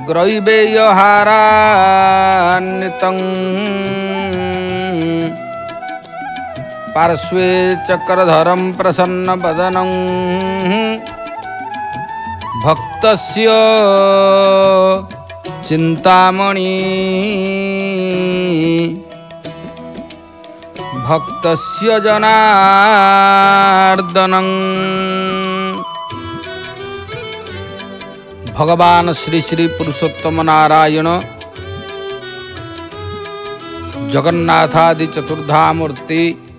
ग्रैवेयहारान्वितं पार्श्वे चक्रधरं प्रसन्नवदनं भक्तस्य चिंतामणि भक्तस्य जनार्दनं। भगवान श्री श्री पुरुषोत्तम नारायण जगन्नाथादि चतुर्धामूर्ति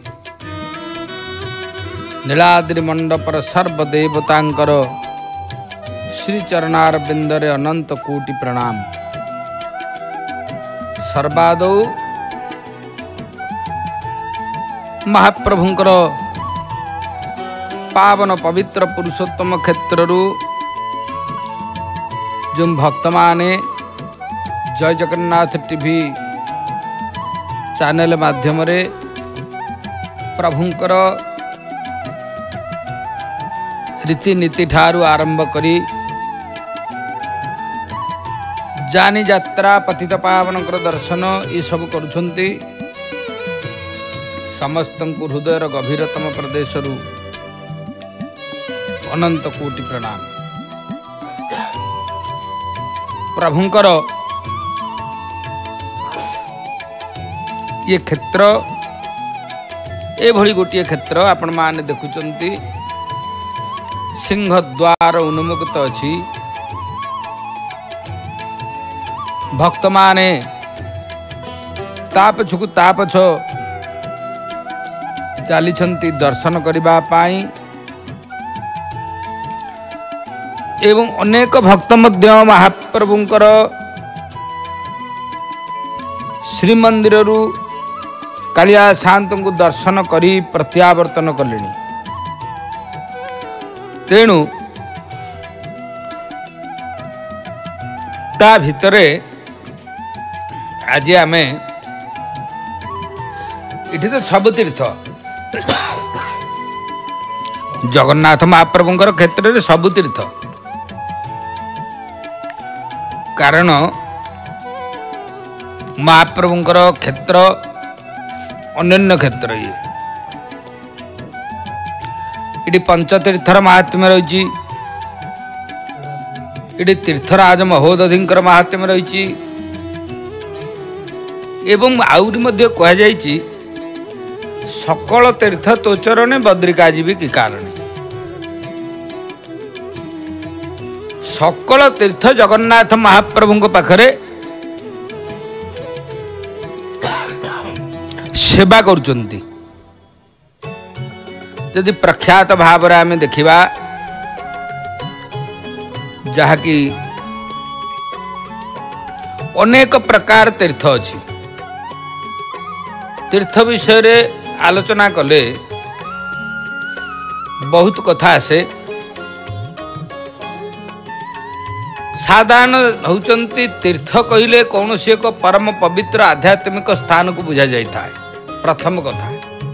नीलाद्रि मंडपर सर्वदेवतांकर श्री चरणारविंदरे अनंत कोटि प्रणाम। सर्वादौ महाप्रभुंकर पावन पवित्र पुरुषोत्तम क्षेत्रु जो भक्त माने जय जगन्नाथ टीवी चैनल माध्यम रे प्रभुंकर रीतिनीति ठारू आरंभ करी जानी यात्रा पतित पावन दर्शन ये सब करुछंती। समस्त हृदय गभीरतम प्रदेश अनंत कोटि प्रणाम। प्रभुंकर ये क्षेत्र एभली गोटे क्षेत्र आपण माने देखुचंती सिंहद्वार उन्मुक्त अछि। भक्त माने तापछकु तापछ चलीछंती दर्शन करिबा पाई एवं अनेक भक्त मध्य महाप्रभुंकर श्रीमंदिर कालिया शांत को दर्शन करी प्रत्यावर्तन कले। तेणु ता भितरे आज आमे इठी तो सब तीर्थ जगन्नाथ महाप्रभुंकर क्षेत्र में सब तीर्थ कारण महाप्रभुंकर क्षेत्र अन्य क्षेत्र ये पंचतीर्थर महात्म्य रही तीर्थराज महोदधिंकर महात्म्य रही एवं आउरी मध्य कहुई सकल तीर्थ तोचरणे बद्रिका जीवी कि कारण सकल तीर्थ जगन्नाथ महाप्रभु पाखरे सेवा करुचंती। यदि प्रख्यात भाव आम देखा जहाँकि अनेक प्रकार तीर्थ अच्छी तीर्थ विषय रे आलोचना कले बहुत कथा आसे। साधारण होचंती तीर्थ कहले कौन सी एक परम पवित्र आध्यात्मिक स्थान को बुझा जाता है प्रथम कथा।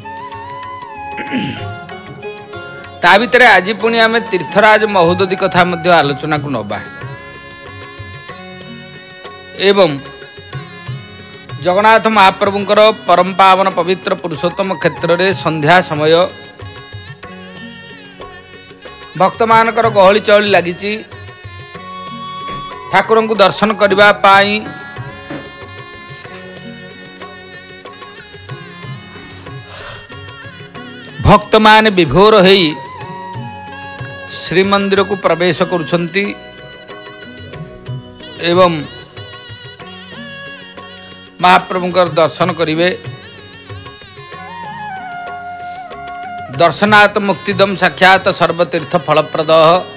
ता भितर आज पुणी आम तीर्थराज महोदधि कथा मध्य आलोचना को नबा एवं जगन्नाथ महाप्रभुंकर परम पावन पवित्र पुरुषोत्तम क्षेत्र रे संध्या समय भक्त मानकर गहली चहली लगी ठाकुर को दर्शन करने पाई भक्त मान विभोर हो श्रीमंदिर को प्रवेश करुछंती एवं महाप्रभुंकर दर्शन करिवे। दर्शनात् मुक्तिदम साक्षात सर्वतीर्थ फलप्रद।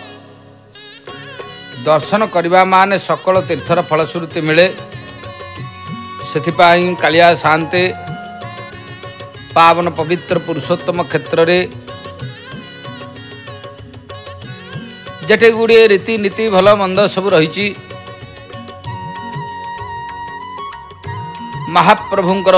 दर्शन करवा माने सकल तीर्थर फलश्रुति मिले। सेथिपाई कालिया शांते पावन पवित्र पुरुषोत्तम क्षेत्र रे जेटे गुड़े रीतिनीति भल मंद सब रही महाप्रभुंकर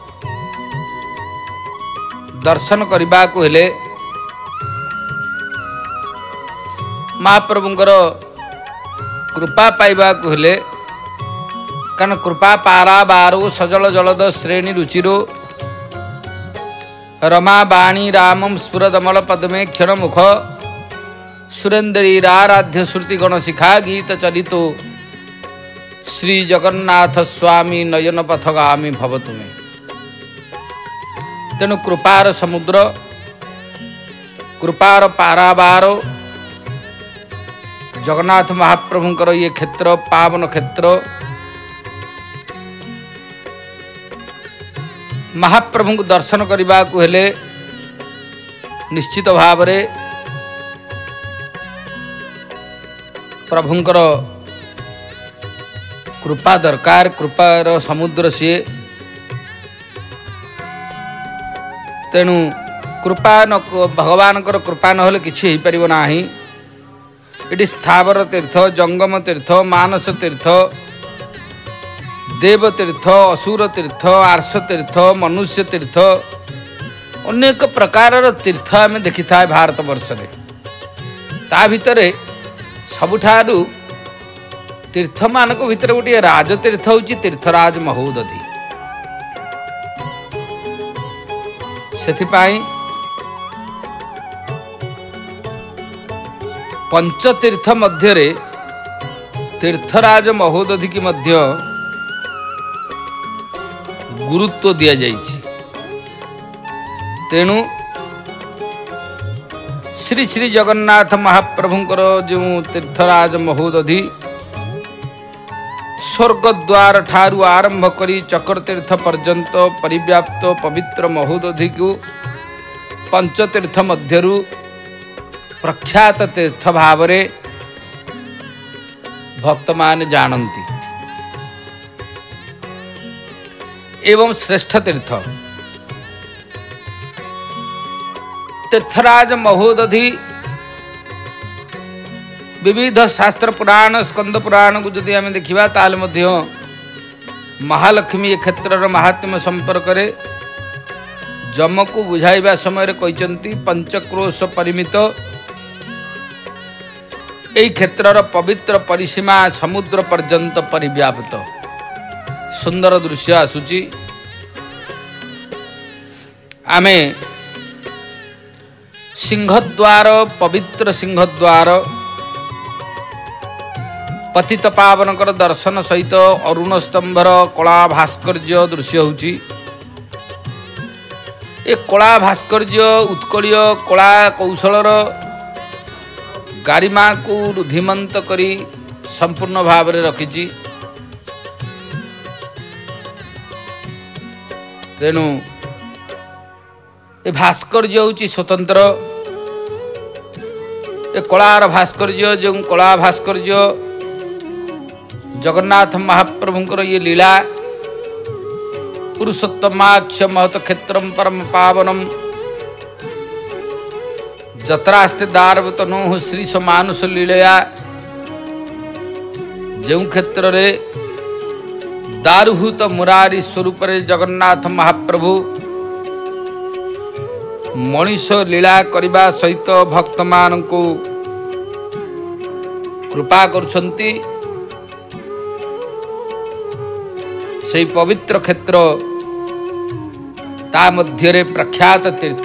दर्शन करने को हेले महाप्रभुंकर कृपा पाइबा को हेले कारण कृपा पारा बारो सजल जलद श्रेणी रुचिरो रमा बाणी रामम स्फुरदमल पद्मे क्षण मुख सुरेन्द्रीराराध्य श्रुति गण शिखा गीत चलितो श्री जगन्नाथ स्वामी नयन पथगामी भव तुमे। तेणु कृपार समुद्र कृपार पाराबार जगन्नाथ महाप्रभुंकर ये क्षेत्र पावन क्षेत्र महाप्रभु को दर्शन करने को हेले निश्चित भाव रे प्रभुंकर कृपा दरकार कृपार समुद्र सी तेणु कृपा न भगवान कृपा न कि पार ना ये स्थावर तीर्थ जंगम तीर्थ मानस तीर्थ देव तीर्थ असुर तीर्थ आर्ष तीर्थ मनुष्य तीर्थ अनेक प्रकार तीर्थ आम देखि था भारत वर्ष रे ता भितर सबुठारु तीर्थ मान भितर गोटे राजतीर्थ होची तीर्थराज महोदधि। सेथिपाई पंचतीर्थ मध्य रे तीर्थराज महोदधि की मध्य गुरुत्व दिया जाइछि। तेणु श्री श्री जगन्नाथ महाप्रभुंकर जो तीर्थराज महोदधि स्वर्गद्वार ठारू आरंभ करी चक्रतीर्थ पर्यंत परिव्याप्त पवित्र महोदधि को पंचतीर्थ मध्यरु प्रख्यात तीर्थ भाव रे भक्त मान जानती एवं श्रेष्ठ तीर्थ तीर्थराज महोदधि विविध शास्त्र पुराण स्कंद पुराण को जदि आम देखा ताल महालक्ष्मी क्षेत्र महात्म्य संपर्क रे जम को बुझाइबा समय कहते पंचक्रोश परिमित यही क्षेत्रर पवित्र परिसीमा समुद्र पर्यंत परिव्याप्त सुंदर दृश्य आसुची। आमे सिंहद्वार पवित्र सिंहद्वार पतित पावनकर दर्शन सहित अरुण स्तंभर कला भास्कर्य दृश्य होची। ए कला भास्कर्य उत्कलीय कला कौशलर गारिमा को रुधिमंत करी संपूर्ण भाव में रखिछि। तेणु ए भास्कर्य होची स्वतंत्र ए कलार भास्कर्य जो कला भास्कर्य जगन्नाथ महाप्रभुंकर ये लीला पुरुषोत्तमाख्य महत क्षेत्रम परम पावनम जत्रास्ते दारवतनु श्री समानुष लीलया जो क्षेत्र रे दारुभूत मुरारी स्वरूप रे जगन्नाथ महाप्रभु मनीष लीला करने सहित भक्त मान को कृपा करुछंती। से पवित्र क्षेत्र ता मध्य प्रख्यात तीर्थ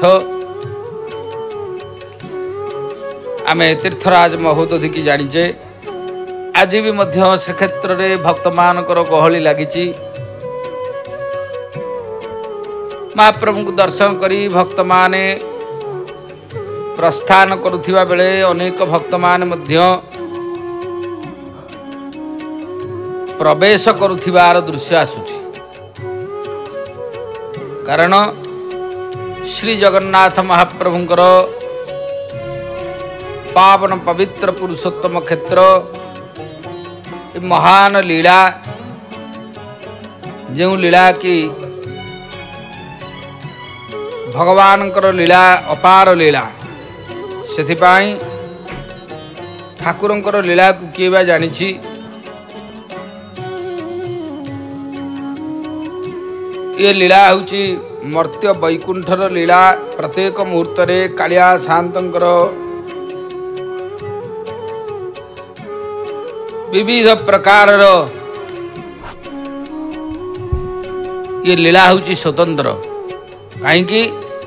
आमे तीर्थराज महोदधि की जानिचे। आज भी मध्य से क्षेत्र में भक्त मानकर गहली लगी महाप्रभु को दर्शन करी भक्त माने प्रस्थान करुथिबा बेले अनेक भक्त मान मध्य प्रवेश करुथिबार दृश्य आसुछि। कारण श्री जगन्नाथ महाप्रभुंकर पावन पवित्र पुरुषोत्तम क्षेत्र महान लीला जो लीला की भगवानकर लीला अपार लीला सेथिपाई ठाकुरंकर लीला को किए बा जानिछि। ये लीला होची मर्त्य वैकुंठर लीला। प्रत्येक मुहूर्त रे कालिया शांतंकर विविध प्रकार ये लीला हूँ स्वतंत्र कहीं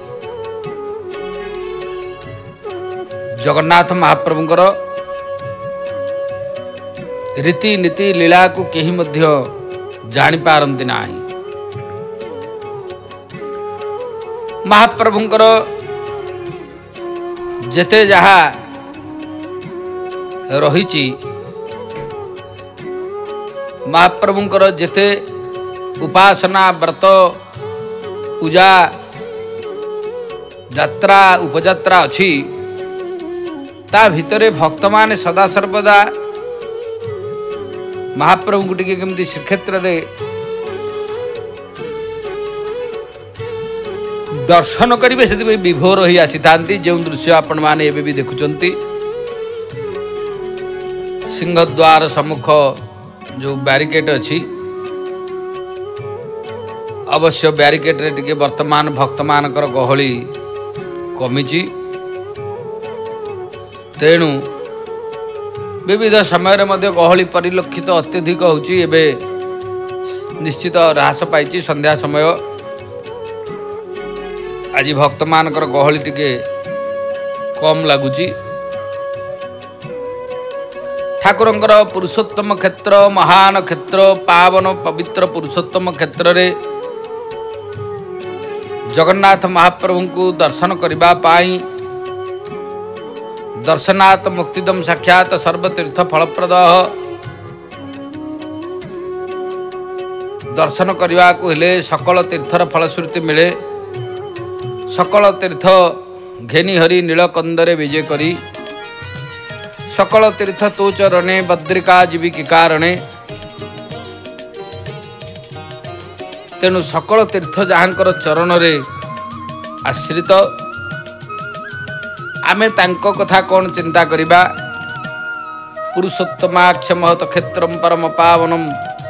जगन्नाथ महाप्रभुंकर रीति नीति लीला को केही मध्य जानी पारंती नाही। महाप्रभुंकर जेते जहा रहिची महाप्रभुंकर जेते उपासना व्रत पूजा यात्रा उपयात्रा अच्छी ता भितरे भक्त माने सदा सर्वदा महाप्रभु को टिके केमती श्रीक्षेत्र रे दर्शन करेंगे से विभोर ही आसी था जो दृश्य आपण माने एबे भी देखुचंती सिंहद्वार सम्मुख जो बैरिकेड अच्छी अवश्य बैरिकेड रे टिके वर्तमान भक्त मानकर गहली कमिची तेणु विविध समय मध्य गहली परिलक्षित अत्यधिक होची एबे निश्चित ह्रास पाई संध्या समय आज भक्त मानकर गहली टिके कम लगुची ठाकुरंकर पुरुषोत्तम क्षेत्र महान क्षेत्र पावन पवित्र पुरुषोत्तम क्षेत्र रे जगन्नाथ महाप्रभु को दर्शन करबा पाई दर्शनात् मुक्तिदम साक्षात सर्वतीर्थ फलप्रद दर्शन करने को हेले सकल तीर्थर फलश्रुति मिले सकल तीर्थ घेनी हरि नीलकंदरे विजय करी सकल तीर्थ तो चरणे बद्रिका जीविकी कारणे तेणु सकल तीर्थ जहाँकर चरण रे आश्रित आमे तांको कथा कौन चिंता करिबा पुरुषोत्तमाक्ष महत क्षेत्रम परम पावनम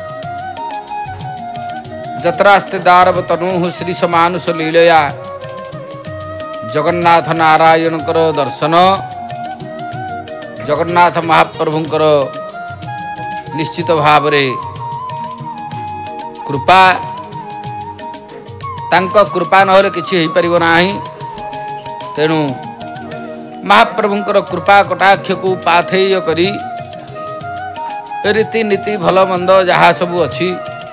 जत्रास्ते दारव तनु श्री समानुष लीलया जगन्नाथ नारायण कर दर्शन जगन्नाथ महाप्रभुंकर निश्चित भाव रे कृपा तांको कृपा नहले किछि हेई परिबो नाही तेणु महाप्रभुंकर कृपा कटाक्ष को पाथेय करी रीति नीति भल मंद जहाँ सबू अच्छी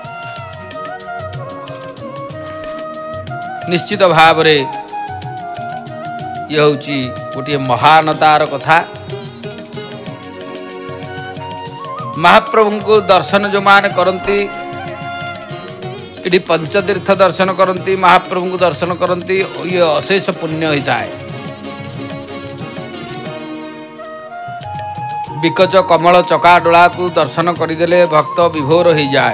निश्चित भाव रे ये हूँ गोटे महानतार कथा महाप्रभु को दर्शन जो मान करती इटी पंचतीर्थ दर्शन करती महाप्रभु को दर्शन करती ये अशेष पुण्य होता है विकच कमल चकाडोला को दर्शन करदेले भक्त विभोर हो जाए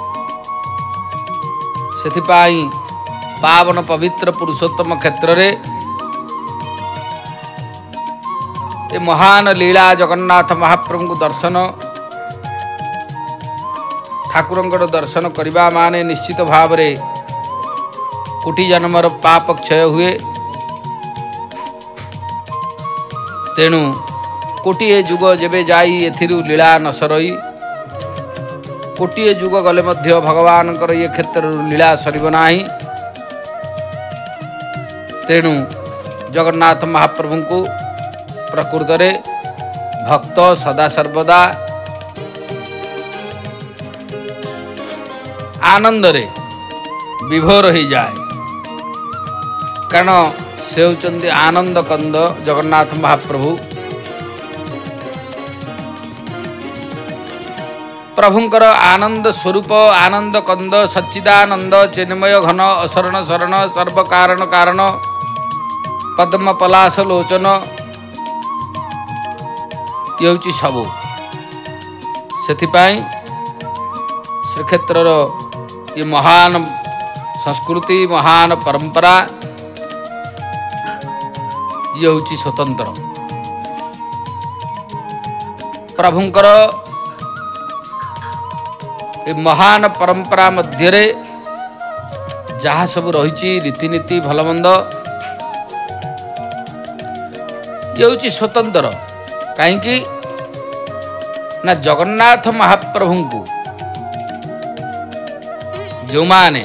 सेथिपाई पावन पवित्र पुरुषोत्तम क्षेत्र रे ये महान लीला जगन्नाथ महाप्रभु को दर्शन ठाकुरंकर दर्शन करबा माने निश्चित भाव रे कोटि जन्मर पाप क्षय हुए तेणु कोटिए जुग जेबे जाई एथिरु लीला न सरई कोटिए जुग गले मध्य भगवान ये क्षेत्र लीला सरिब नाही तेणु जगन्नाथ महाप्रभु को प्रकृत रे भक्त सदा सर्वदा आनंद रे विभोर हो जाए कारण से होचंदी आनंद कंद जगन्नाथ महाप्रभु प्रभुंकर आनंद स्वरूप आनंद कंद सच्चिदानंद चिन्मय घन असरण शरण सर्व कारण कारण पद्म पलाश लोचन ये हूँ सबू से श्रीक्षेत्र ये महान संस्कृति महान परंपरा ये हूँ स्वतंत्र प्रभुंकर ये महान परंपरा मध्य रे जहाँ सब रही रीतिनीति भलमंद ये हूँ स्वतंत्र कहीं ना जगन्नाथ महाप्रभु को जो माने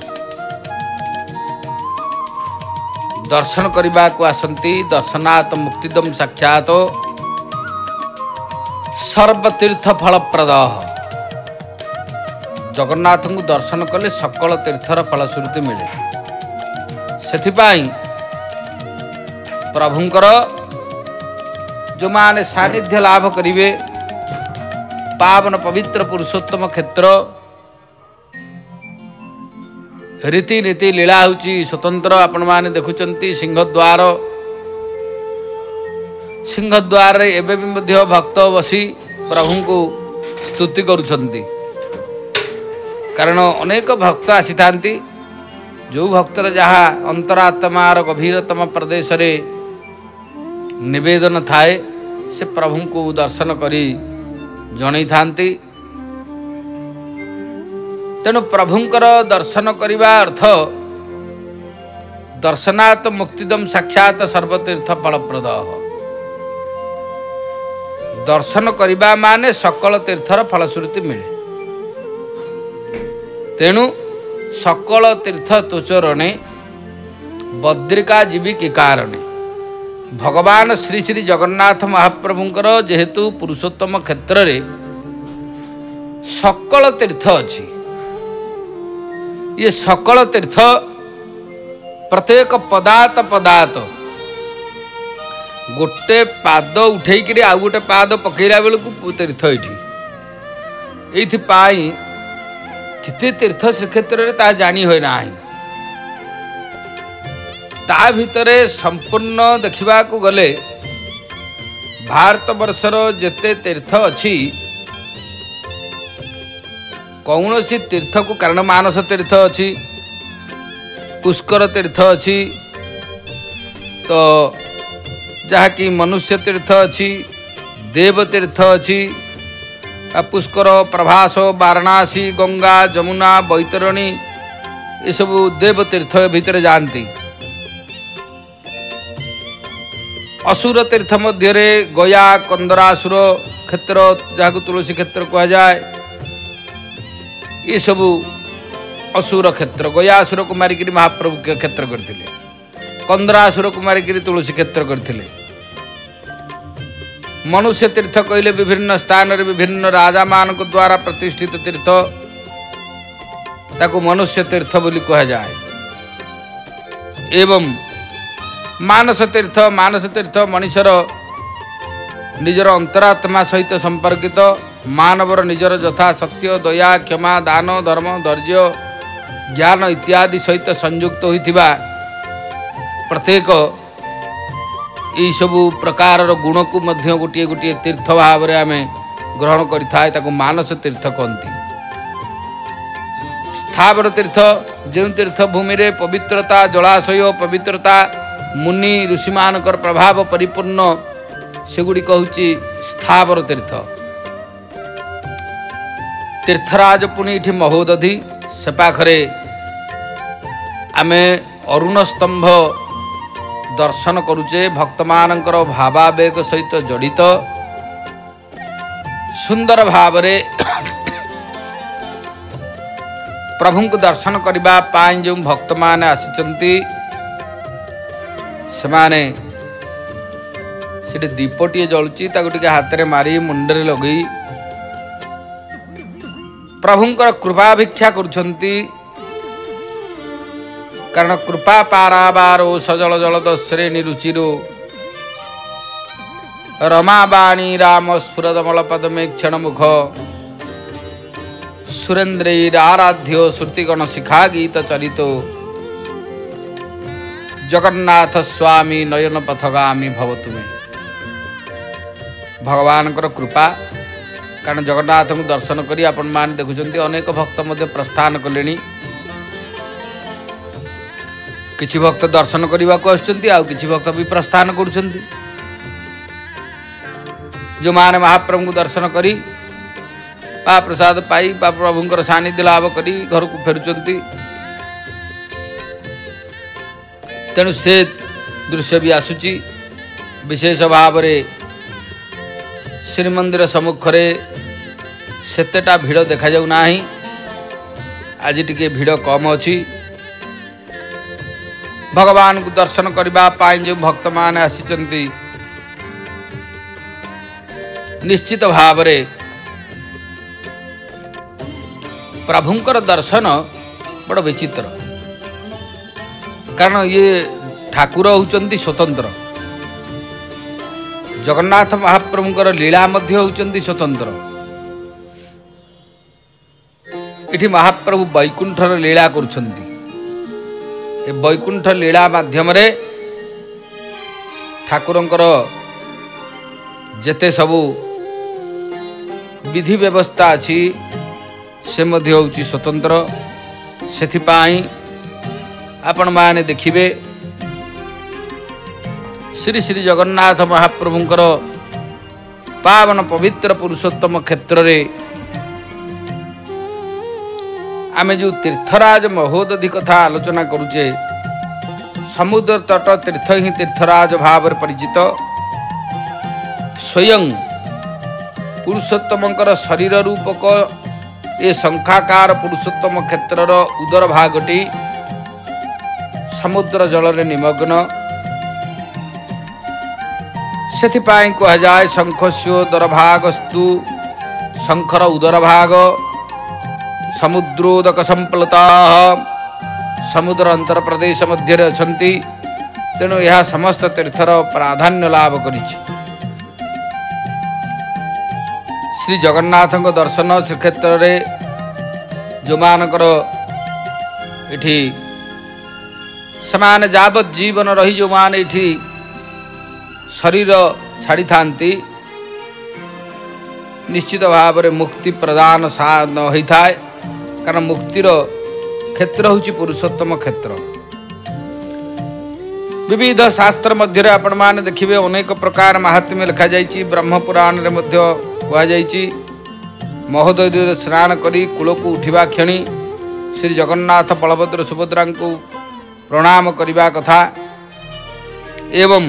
दर्शन करने को आसंती दर्शनात् मुक्तिदम साक्षात सर्वतीर्थ फलप्रद। जगन्नाथ को दर्शन कले सकल तीर्थर फलश्रुति मिले। सेथिपाई प्रभुंकर जो माने सानिध्य लाभ करिवे पावन पवित्र पुरुषोत्तम क्षेत्र रीति नीति लीला होची स्वतंत्र। आपण माने देखुचंती सिंहद्वार सिंहद्वार एबे भी मध्य भक्त बसी प्रभु को स्तुति करुछंती। कारण अनेक भक्त आसी थांती जो भक्तर जहाँ अंतरात्मार गभीरतम प्रदेश रे निवेदन थाए से प्रभु को दर्शन करी जणई थांती। तेणु प्रभुंकर दर्शन करिबा अर्थ दर्शनात् मुक्तिदम साक्षात सर्वतीर्थ फलप्रद। दर्शन करिबा माने सकल तीर्थर फलश्रुति मिले। तेणु सकल तीर्थ तुचरणे बद्रिका जीवी के कारणे भगवान श्री श्री जगन्नाथ महाप्रभुंकर जेहेतु पुरुषोत्तम क्षेत्र रे सकल तीर्थ अछि। ये सकल तीर्थ प्रत्येक पदात पदात गोटे पाद उठे कि आउ गोटे पाद पकईला बेलू तीर्थ ये कितने तीर्थ श्रीक्षेत्र में ता जानी हो ना। ता भितरे संपूर्ण देखा गले भारत वर्षर जेते तीर्थ अच्छी कौन सी तीर्थ को कारण मानस तीर्थ अच्छी पुष्कर तीर्थ अच्छी तो जहाँकि मनुष्य तीर्थ अच्छी देव तीर्थ अच्छी पुष्कर प्रभास वाराणसी गंगा जमुना बैतरणी ये सब देव तीर्थ भितर जानती। असुर तीर्थ मध्य गया कंदरासुर क्षेत्र जहाँ तुलसी क्षेत्र कह जाए ये सब असुर क्षेत्र। गयासुर को मारिक महाप्रभु के क्षेत्र करते कंदरासुर को मारिक तुलसी क्षेत्र करते। मनुष्य तीर्थ कहले विभिन्न स्थान रे विभिन्न राजा मान द्वारा प्रतिष्ठित तीर्थ ताको मनुष्य तीर्थ बोली कहा जाए। एवं मानस तीर्थ मनुष्यर निजर अंतरात्मा सहित संपर्कित मानवर निजर यथा सत्य दया क्षमा दान धर्म धैर्य ज्ञान इत्यादि सहित संयुक्त होइथिबा प्रत्येक यही सबू प्रकार गुण को मध्य गोटे गोटे तीर्थ भाव में आम ग्रहण कर मानस तीर्थ कहती। स्थावर तीर्थ जो तीर्थ भूमि रे पवित्रता जलाशय पवित्रता मुनि ऋषि मानकर प्रभाव परिपूर्ण सेगुड़िक हूँ स्थावर तीर्थ। तीर्थराज पुणी ये महोदधि से पाखरे आमे अरुण स्तंभ दर्शन करुचे भक्त मानकर भावावेग सहित जड़ित सुंदर भाव रे प्रभु को दर्शन करने जो भक्त मान आसिचंती सेमाने दीपटे जलुची हाथ में मारी मुंडरे लगे प्रभुंकर कृपा भिक्षा करुछंती। कारण कृपा पाराबारो सजल जलद श्रेणी रुचिरो रमाबाणी राम स्फुरदमल पदमे क्षण मुख सुरेन्द्र आराध्यो श्रुतिगण शिखा गीत चरितो जगन्नाथ स्वामी नयन पथगामी भवतु में। भगवान कृपा कारण जगन्नाथ को दर्शन करी आपण मान देखुचंती अनेक भक्त मध्य प्रस्थान कले। किछि भक्त दर्शन करने को आसुचंती आउ किछि भक्त भी प्रस्थान करुचंती। जो माने महाप्रभु को दर्शन करी पा प्रसाद पाई पा प्रभुंकर सानिध्य लाभ करी घर को फेरुचंती। तेणु से दृश्य भी आसुची विशेष भाव रे श्रीमंदिर सम्मुखें सेतेटा भिड़ देखा जाऊ नाही। आज टिके भिड़ कम अच्छी। भगवान को दर्शन करने जो भक्त माने आसिचंती निश्चित भाव में प्रभुंकर दर्शन बड़ विचित्र, कारण ये ठाकुर होउचंती स्वतंत्र। जगन्नाथ महाप्रभुंकर लीला मध्य होउचंती स्वतंत्र। इठी महाप्रभु वैकुंठर लीला करुछंती। ए वैकुंठ लीला माध्यम रे ठाकुरंकर जेते सबु विधि व्यवस्था अछि से मध्य होउची स्वतंत्र। सेथिपाई आपण माने देखिबे श्री श्री जगन्नाथ महाप्रभुंकर पावन पवित्र पुरुषोत्तम क्षेत्र रे आमे जो तीर्थराज महोदधि कथा आलोचना करुचे, समुद्र तट तीर्थ ही तीर्थराज भाव परिचित। स्वयं पुरुषोत्तमंकर शरीर रूपक ए शंखाकार पुरुषोत्तम क्षेत्रर उदर भागटी समुद्र जल रे निमग्न। सेथिपाई कह जाए शंखस्योदर भागस्तु, शंखर उदर भाग समुद्रोदक संप्लता समुद्र अंतर प्रदेश मध्य अछंती। तेणु यह समस्त तीर्थर प्राधान्य लाभ करिछि। श्री जगन्नाथ दर्शन श्रीक्षेत्र रे जो मानकर इठी समान जावत जीवन रही जो मान इठी शरीर छाड़ी थांती, निश्चित भाव में मुक्ति प्रदान न होता है। कारण मुक्तिर क्षेत्र होची पुरुषोत्तम क्षेत्र। विविध शास्त्र मध्य आपण माने देखिबे अनेक प्रकार महात्म्य लिखा जाइछि। ब्रह्म पुराण रे मध्य कहा जाइछि महोदय स्नान करी कूल को उठिबा क्षणी श्री जगन्नाथ बलभद्र सुभद्रा को प्रणाम करिबा कथा एवं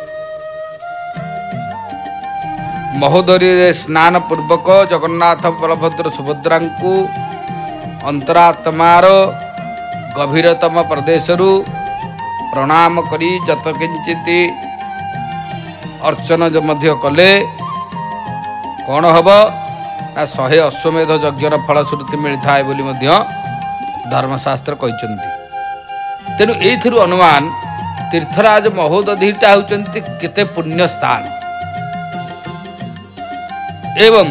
महोदय स्नान पूर्वक जगन्नाथ बलभद्र सुभद्रा को अंतरात्मार गभीरतम प्रदेशरू प्रणाम करी जत किंचित अर्चन जो मध्य कले कौन हम ना 100 अश्वमेध यज्ञर फलश्रुति मिलता है बोली मध्य धर्मशास्त्र कहते। तेणु एथिरु अनुमान तीर्थराज महोदधिटा होउचंती केते पुण्य स्थान एवं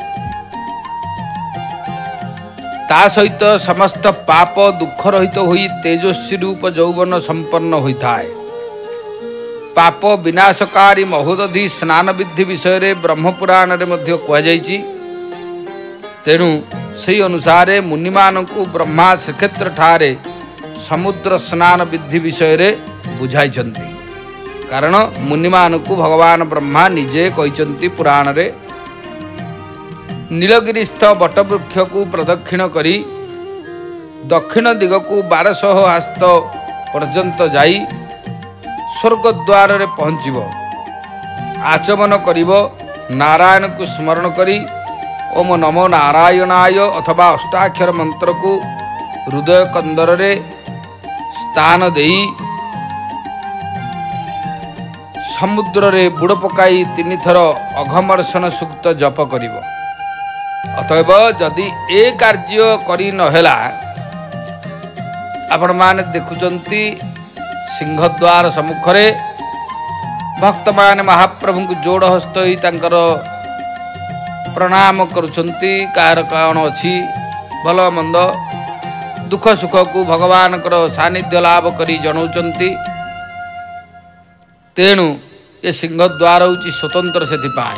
ता सहित समस्त पाप दुख रहित होई तेजस्वी रूप यौवन संपन्न होता है। पाप विनाशकारी महोदधि स्नान विधि विषय रे ब्रह्मपुराण रे मध्य कह जाइछि। तेणु सही अनुसार मुनिमान को ब्रह्मा श्रीक्षेत्र ठारे समुद्र स्नान विधि विषय रे बुझाइछन्ति। कारण मुनिमान को भगवान ब्रह्मा निजे कहते पुराण रे नीलगिरीस्थ बटवृक्ष को प्रदक्षिण करी दक्षिण दिग को 1200 हस्त पर्यंत जाई स्वर्गद्वार रे पहुँचब। आचमन करिब नारायण को स्मरण करी ओम नमो नारायणाय अथवा अष्टाक्षर मंत्र को हृदय कंदर रे स्थान देई समुद्र रे बुड़ पकाई 3 थर अघमर्षण सूक्त जप करिब। अतएव जदि ए कार्य करी नहेला आपण माने देखुचंती सिंहद्वार सम्मुखरे भक्त माने महाप्रभु को जोड़ हस्त ही तांकर प्रणाम करुचंती। कार कौन अच्छी भल मंद दुख सुख को भगवान सानिध्य लाभ करी जनाउचंती। तेणु ये सिंहद्वार होची स्वतंत्र सेथिपाई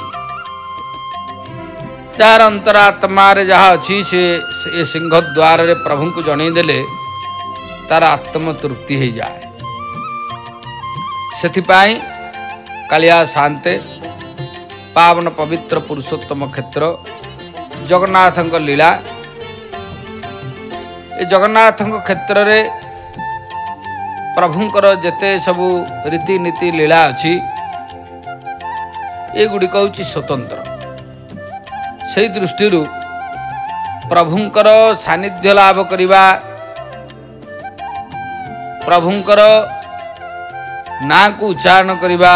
तार अंतरात्मा जहाँ अच्छी से सिंहद्वार रे प्रभु को जनईदेले तार आत्म तृप्ति हो जाए। सेथिपाई कालिया शांते पावन पवित्र पुरुषोत्तम क्षेत्र जगन्नाथ लीला ए जगन्नाथ क्षेत्र रे प्रभुंकर जेते सबु रीतिनीति लीला अच्छी ये गुड़िक हूँ स्वतंत्र। से दृष्टि प्रभुंकर सानिध्य लाभ करिबा प्रभुंकर ना को उच्चारण करिबा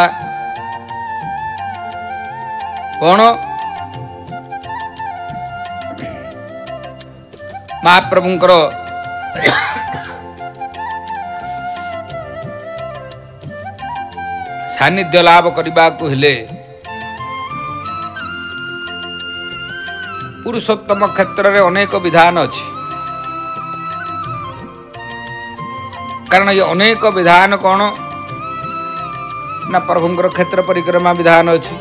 कौन महाप्रभुंकर सानिध्य लाभ करने को हेले पुरुषोत्तम क्षेत्र में अनेक विधान अच्छी कारण ये अनेक विधान कौन ना प्रभुंकर क्षेत्र परिक्रमा विधान अच्छी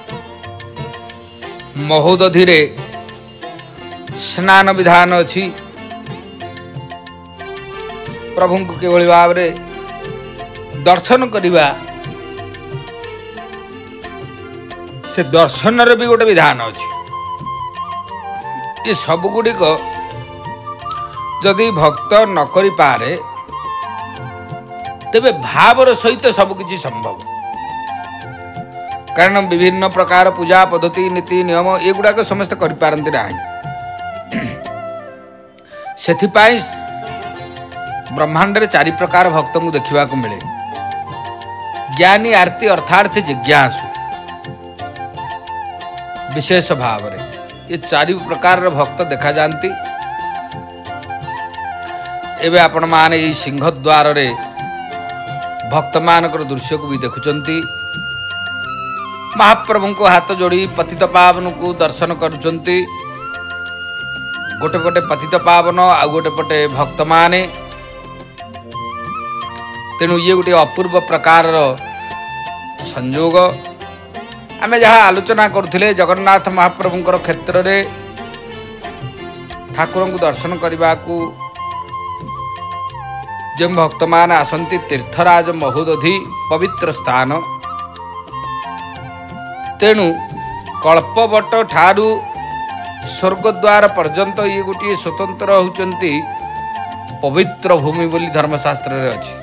महोदधि रे स्नान विधान अच्छी प्रभु को किभली भाव रे दर्शन करिबा से दर्शन रे भी गोटे विधान अच्छी ये सब गुड़िक जदि भक्त न करि पारे तेबे भावर सहित सबकिछि संभव कारण विभिन्न प्रकार पूजा पद्धति नीति नियम एगुड़ाक समस्त करिपारନ୍ତି नाही सेथिपाई ब्रह्मांड रे चारि प्रकार भक्त को देखा मिले ज्ञानी आरती अर्थार्थी जिज्ञासु विशेष भाव रे ये चारि प्रकार भक्त देखा जाती एवं आपण माने ये सिंहद्वार रे भक्त मानकर दृश्य को भी देखुचंती महाप्रभु को हाथ जोड़ी पतित पावन को दर्शन करुचंती गोटे पटे पतित पावन आ गोटे पटे भक्त माने तेणु ये गोटे अपूर्व प्रकार संयोग आम जहाँ आलोचना करुले जगन्नाथ महाप्रभुंकर क्षेत्र में ठाकुर को दर्शन करने को जो भक्त मान आसंती तीर्थराज महोदधि पवित्र स्थान तेणु कल्पवट ठारू स्वर्गद्वार पर्यंत ये गोटे स्वतंत्र होचंती पवित्र भूमि बोली धर्मशास्त्र रे अछि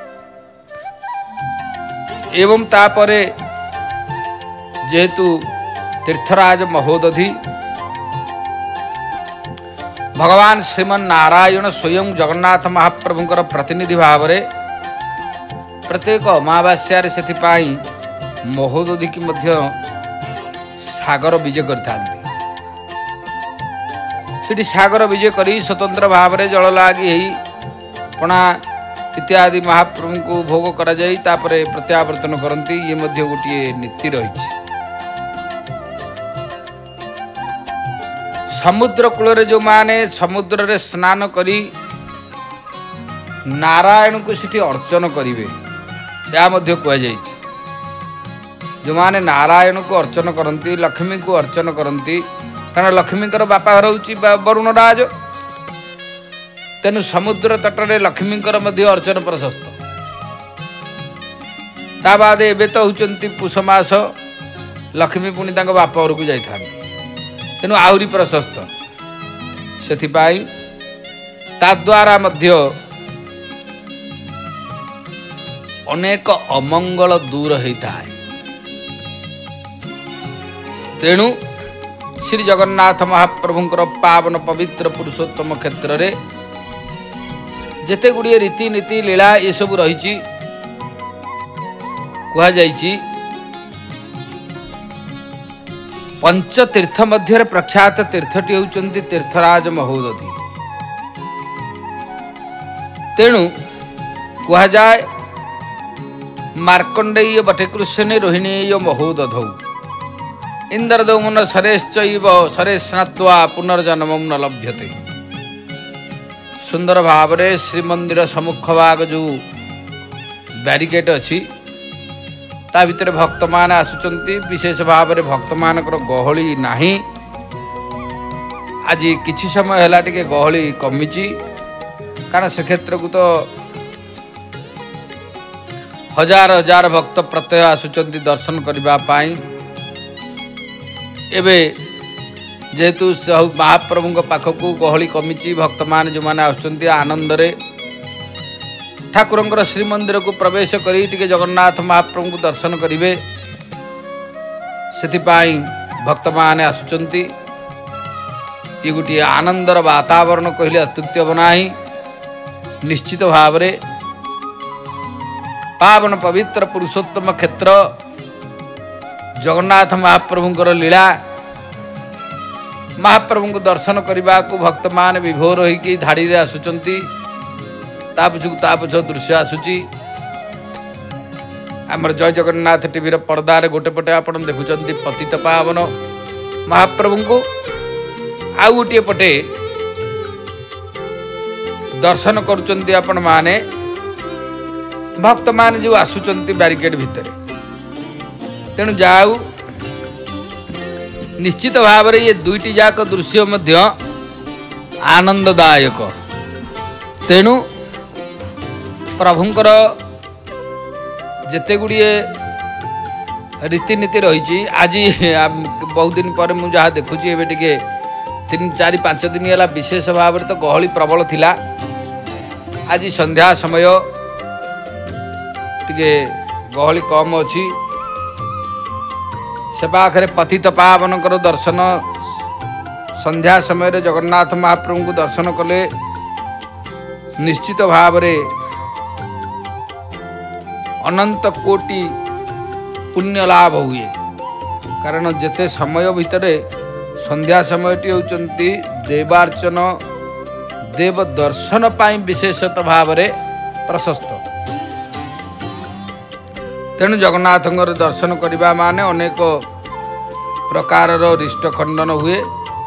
एवं तापरे जेहेतु तीर्थराज महोदधि भगवान श्रीमन नारायण स्वयं जगन्नाथ महाप्रभुंकर प्रतिनिधि भाव रे प्रत्येक अमावास्या से महोदधि की मध्य सागर विजय करथांती सेठी सागर विजय करी स्वतंत्र भाव रे जल लागी ही पणा इत्यादि महाप्रभु को भोग करा जाई तापरे प्रत्यावर्तन करती ये मध्य गोटे नीति रही समुद्र कूल जो माने समुद्र रे स्नान करी नारायण को सिटी अर्चन करिवे या मध्य कह जाई जो माने नारायण को अर्चन करती लक्ष्मी को अर्चन करती कारण लक्ष्मीकर बापा घर होची वरुण राज तेनु समुद्र तटरे लक्ष्मीकर मध्य अर्चन प्रशस्त ता बाद एबे तो होचंती पुष मास लक्ष्मी पुणी तांको बापा घर को जाई तेणु आहरी प्रशस्त सेथिपाई ताद्वारा मध्य अनेक अमंगल दूर होता है तेणु श्री जगन्नाथ महाप्रभुंकर पावन पवित्र पुरुषोत्तम क्षेत्र रे जेते गुड़िए रीतिनीति लीला ये सब रही कह जाइछि पंचतीर्थ मध्य प्रख्यात तीर्थटी होउचंती तीर्थराज महोदधि तेणु कह जाए मार्कंडेय बटेकृष्ण रोहिणीय महोदधौ इंद्रदौमन सरेश्चैव सरेस्नात्वा पुनर्जन्मं न लभ्यते सुंदर भाव रे श्रीमंदिर सम्मुख भाग जो बैरिकेड अच्छी ता भितर भक्त मान आसुचंती विशेष भाव रे भक्त मानकर गहली नाही आज किछि समय हैला टिके गहली कमिची कारण से क्षेत्र को तो हजार हजार भक्त प्रत्यय आसुचंती दर्शन करबा पाई एबे जेहेतु महाप्रभु पाखक गहली कमिची भक्त मान जो माने आसुचंती आनंद रे ठाकुरंकर श्रीमंदिर को प्रवेश करी टिके जगन्नाथ महाप्रभु को दर्शन करिवे सेथिपाई भक्त माने आसुचंती ये गोटे आनंदर वातावरण कहले अत्युक्ति हम ना। निश्चित भाव में पावन पवित्र पुरुषोत्तम क्षेत्र जगन्नाथ महाप्रभुंकर लीला महाप्रभु को दर्शन करने को भक्त मान विभोर होगी धाड़ी रे आसुचंती तापछ दृश्य आसुची। आमर जय जगन्नाथ टीवी पर्दार गोटे पटे आप देखुं पतित पावन महाप्रभु को आउ गोटे पटे दर्शन करुचंती आपण माने भक्त मान जो आसुचंती बैरिकेड भितर। तेणु जाऊ निश्चित भाव में ये दुईटी जाक दृश्य मध्य आनंददायक। तेणु प्रभुंकर जेते गुड़िए रीतिनीति रही आज बहुत दिन पर मुझे जहाँ देखुची एवं टे 3-4-5 दिन है विशेष भाव में तो गहली प्रबल थिला। आज संध्या समय टे गहली कम अच्छी से पाखे पतित पावन दर्शन संध्या समय जगन्नाथ महाप्रभु को दर्शन कले निश्चित भाव में अनंत कोटि पुण्य लाभ हुए। कारण जेते समय भितर संध्या समयटी होती देवार्चन देव दर्शन पाई विशेषत भाव में प्रशस्त। तेणु जगन्नाथ दर्शन करने माने अनेक प्रकार रिष्ट खंडन हुए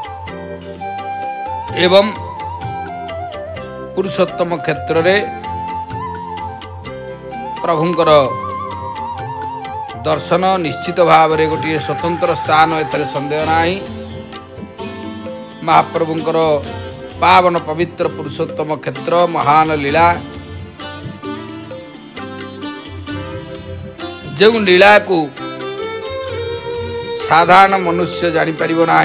एवं पुरुषोत्तम क्षेत्र रे प्रभुंकर दर्शन निश्चित भाव में गोटे स्वतंत्र स्थान एथरे संदेह नहीं। महाप्रभुंकर पावन पवित्र पुरुषोत्तम क्षेत्र महान लीला जो लीला को साधारण मनुष्य जापर ना।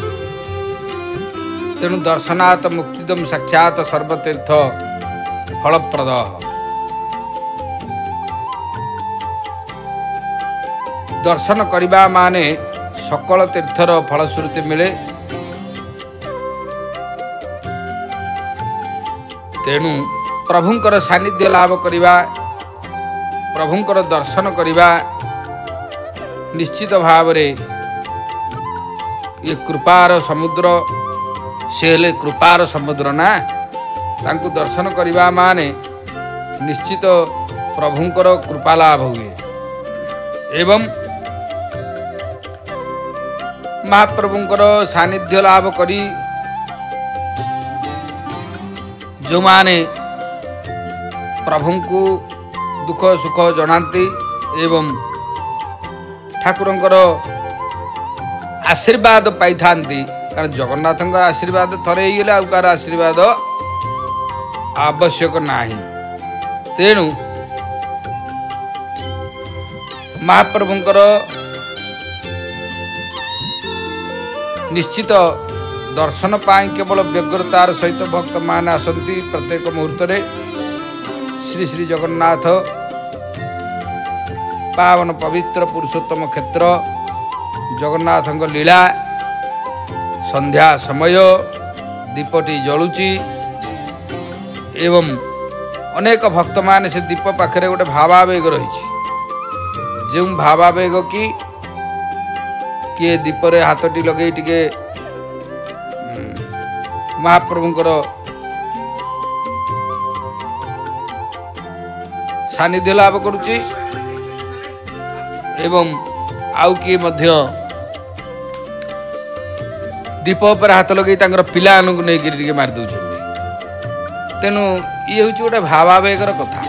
तेणु दर्शनात् मुक्तिदम साक्षात सर्वतीर्थ फलप्रद। दर्शन करने माने सकल तीर्थर फलश्रुति मिले। तेणु प्रभुंकर सानिध्य लाभ करवा प्रभुंकर दर्शन करवा निश्चित भाव में ये कृपार समुद्र से हेले कृपार समुद्र ना। तांको दर्शन करवा माने निश्चित प्रभुंकर कृपा लाभ हुए एवं महाप्रभुंकर सानिध्य लाभ करी जो माने प्रभु को दुख सुख जनाती एवं ठाकुरंकर आशीर्वाद पाई थांती। कारण जगन्नाथ आशीर्वाद थरे ही गले आकार आशीर्वाद आवश्यक नहीं। तेणु महाप्रभुंकर निश्चित दर्शन पाई केवल व्यग्रतार सहित भक्त मान आसती प्रत्येक मुहूर्त रे। श्री श्री जगन्नाथ पावन पवित्र पुरुषोत्तम क्षेत्र जगन्नाथ लीला संध्या समय दीपटी जलुची एवं अनेक भक्त मान से दीप पाखे गोटे भावावेग रही जो भावावेग की किए दीपरे हाथटी लगे टिके महाप्रभुंकर सानिध्य लाभ करुची एवं आउ किए मध्य दीप पर हाथ लगे पिला नहीं मार दौरान। तेणु ये हूँ गोटे भावावेगर कथा।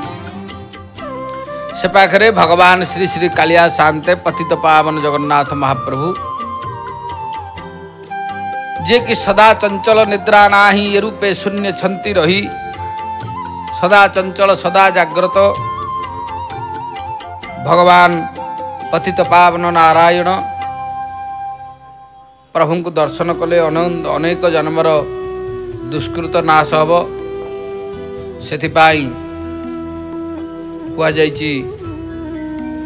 से पाखे भगवान श्री श्री कालिया शांते पतित पावन जगन्नाथ महाप्रभु जे कि सदा चंचल निद्रा नाही ये रूपे शून्य छंती रही सदा चंचल सदा जाग्रत भगवान पतित पावन नारायण प्रभु को दर्शन कले अनेक जन्मर दुष्कृत नाश हब। सेथिपाई कुआଯାଇଛି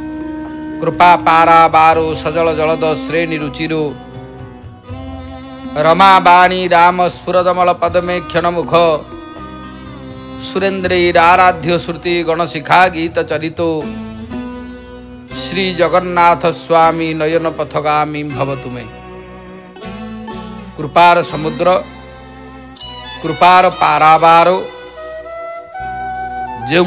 कृपा पारा बारो सजल जलद श्रेणी रुचिरो रमा बाणी राम स्फुरदमल पदमे क्षणमुख सुरेन्द्रैराराध्य श्रुति गणशिखा गीत चरितो श्री जगन्नाथ स्वामी नयन पथगामी भवतु मे। कृपार समुद्र कृपार पारावार जो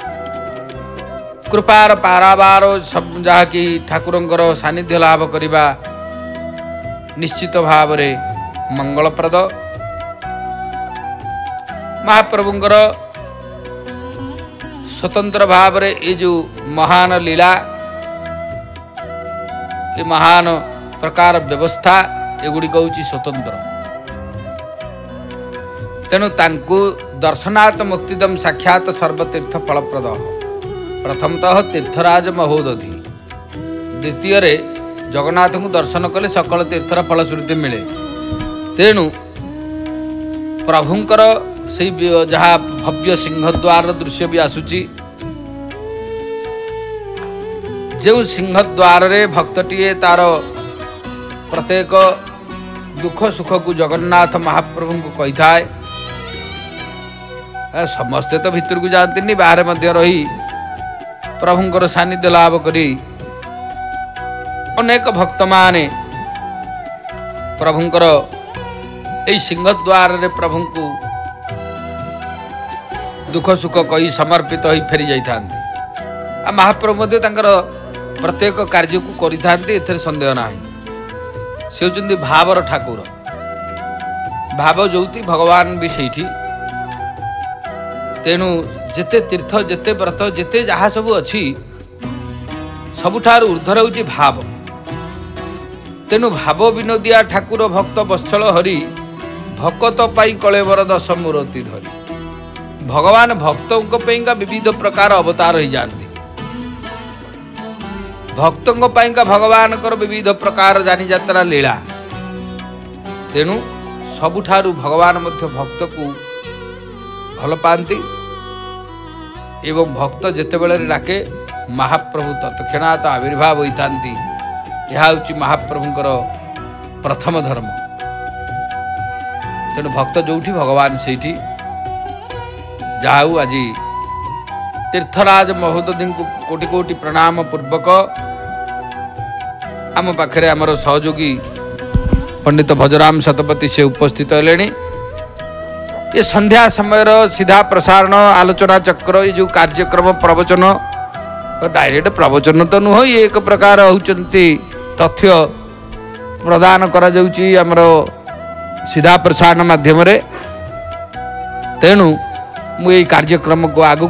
कृपार पारावार सब जहाँकि ठाकुरंकर सानिध्य लाभ करिबा निश्चित भाव रे मंगलप्रद। महाप्रभुंकर स्वतंत्र भाव रे ये जो महान लीला ये महान प्रकार व्यवस्था एगुड़ी हूँ स्वतंत्र। तेणु तांकु दर्शनात् मुक्तिदम साक्षात सर्वतीर्थ फलप्रद। प्रथमतः तीर्थराज महोदधि, द्वितीय जगन्नाथ को दर्शन कले सकल तीर्थर फलश्रुति मिले। तेणु प्रभुंकर से जहाँ भव्य सिंहद्वार दृश्य भी आसुची, जो सिंहद्वार रे भक्तटीए तार प्रत्येक दुख सुख को जगन्नाथ महाप्रभु को कही थाए। समस्ते तो भितर को जाती बाहर मध्य रही प्रभुंकर सानिध्य लाभ करी अनेक भक्त माने प्रभुंकर यही सिंहद्वार रे प्रभु को दुख सुख कही समर्पित हो फेरी जाइथांती। महाप्रभु मध्य तांकर प्रत्येक कार्य को करि थांती, एथरे संदेह नाही। से होचंदी भावर ठाकुर, भाव जोती भगवान भी सेठी। तेणु जेते तीर्थ जेते व्रत जेते जहाँ सब अच्छी सबुठार ऊर्ध्वर होची भाव। तेणु भाव विनोदिया ठाकुर भक्त बत्सल हरि भक्त पाई कलेवर दश मूर्ति धरी। भगवान भक्तों का विविध प्रकार अवतार हो जाती। भक्तों का भगवान कर विविध प्रकार जानी जात्रा लीला। तेणु सबुठारु भगवान मध्य भक्त को भल पाती एवं भक्त जेते बेले डाके महाप्रभु तत्क्षणात आविर्भाव होता। यह हूँ महाप्रभुंकर प्रथम धर्म। तेणु भक्त जोठी भगवान सेठी। जाऊ आज तीर्थराज महोदधि को कोटि कोटि प्रणाम पूर्वक आम पाखे आमर सहयोगी पंडित भजराम शतपथी से उपस्थित हेले। ये संध्या समय सीधा प्रसारण आलोचना चक्र ये जो कार्यक्रम प्रवचन डायरेक्ट प्रवचन तो नुह, ये एक प्रकार होचंती तथ्य प्रदान करा जाउची हमर सीधा प्रसारण माध्यम रे। तेणु मु ये कार्यक्रम को आगु